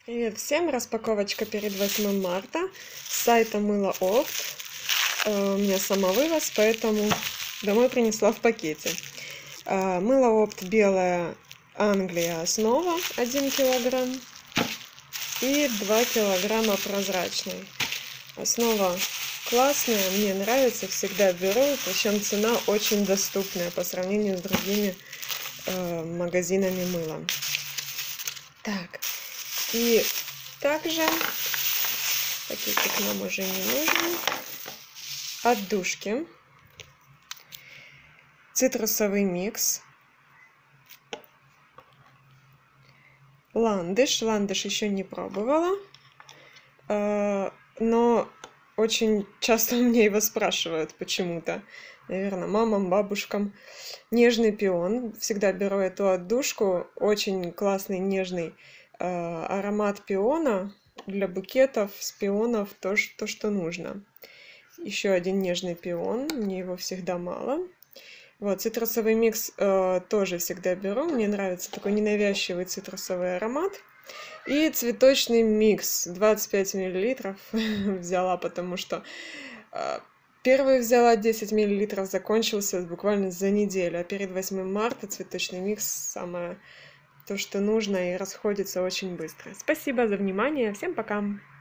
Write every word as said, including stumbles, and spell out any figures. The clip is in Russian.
Привет всем! Распаковочка перед восьмым марта с сайта Мыло Опт. У меня самовывоз, поэтому домой принесла в пакете. Мыло Опт белая Англия основа один килограмм и два килограмма прозрачной. Основа классная, мне нравится, всегда беру, причем цена очень доступная по сравнению с другими э, магазинами мыла. Так. И также пакетик нам уже не нужен. Отдушки. Цитрусовый микс. Ландыш. Ландыш еще не пробовала. Но очень часто у меня его спрашивают почему-то. Наверное, мамам, бабушкам. Нежный пион. Всегда беру эту отдушку. Очень классный, нежный аромат пиона для букетов с пионов, то, то, что нужно. Еще один нежный пион, мне его всегда мало. Вот, цитрусовый микс э, тоже всегда беру, мне нравится такой ненавязчивый цитрусовый аромат. И цветочный микс, двадцать пять миллилитров взяла, потому что э, первый взяла десять миллилитров, закончился буквально за неделю, а перед восьмым марта цветочный микс самое то, что нужно, и расходится очень быстро. Спасибо за внимание. Всем пока!